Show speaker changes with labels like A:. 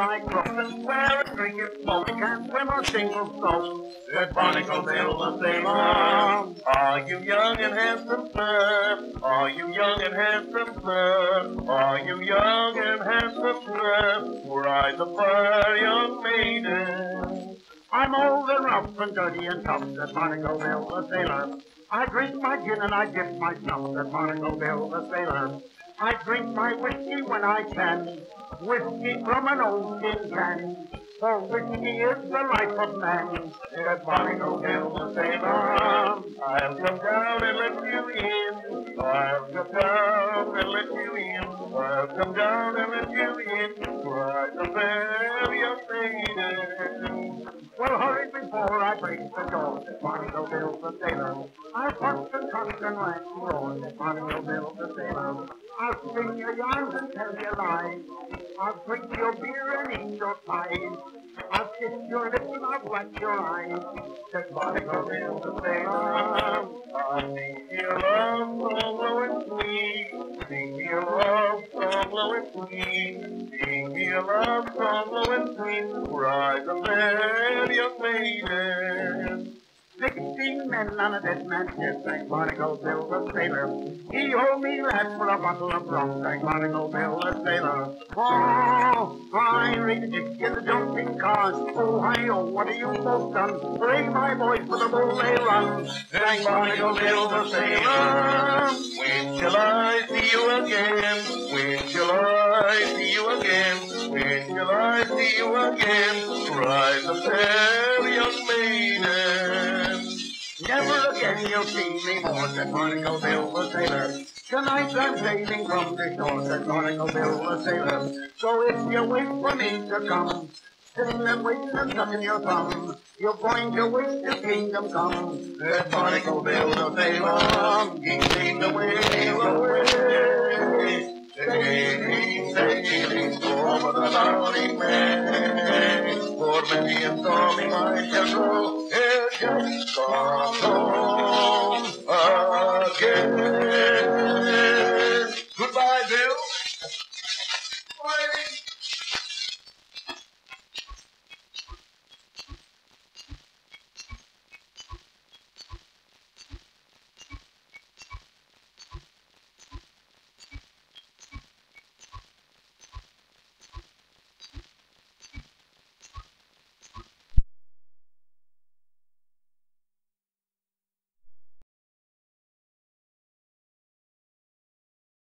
A: like rough and swear and drink it slow. He can't swim or sing or float, said Barnacle Bill the sailor. Are you young and handsome, sir? Are you young and handsome, sir? Are you young and handsome, sir? Cried the fair young maiden. I'm old and rough and dirty and tough, said Barnacle Bill the sailor. I drink my gin and I dip my snuff, said Barnacle Bill the sailor. I drink my whiskey when I can, whiskey from an old tin can, for whiskey is the life of man, said Barnacle Bill the sailor. I'll come down and let you in, I'll come down and let you in, I'll come down and let you in, cried the fair young maiden. Well, hurry before I break the door, said Barnacle Bill the sailor. I'll punch and cuss and rant and roar, said Barnacle Bill the sailor. I'll spin your yarns and tell your lies. I'll drink your beer and eat your pies. I'll kiss your lips and I'll black your eyes, said Barnacle Bill the sailor. I'll sing your love song low and sweet, sing your love song low and sweet, sing your love song low and sweet, cried the fair young maiden. 16 men on a dead man's ship, sang Barnacle Bill the sailor. He hold me, lad, for a bottle of rum, sang Barnacle Bill the sailor. Oh, I read the dick in the jumping cars. Oh, hi, oh, what have you both done? Bring my boys for the bull they run, sang Barnacle Bill the sailor. When shall I see you again? When shall I see you again? When shall I see you again? Cried the fair young maiden. Never again you'll see me more, said Barnacle Bill the sailor. Tonight I'm sailing from the shore, said Barnacle Bill the sailor. So if you wait for me to come, sitting and waiting and sucking your thumb, you're going to wish the kingdom come, said Barnacle Bill the sailor. He sailed away, away, away.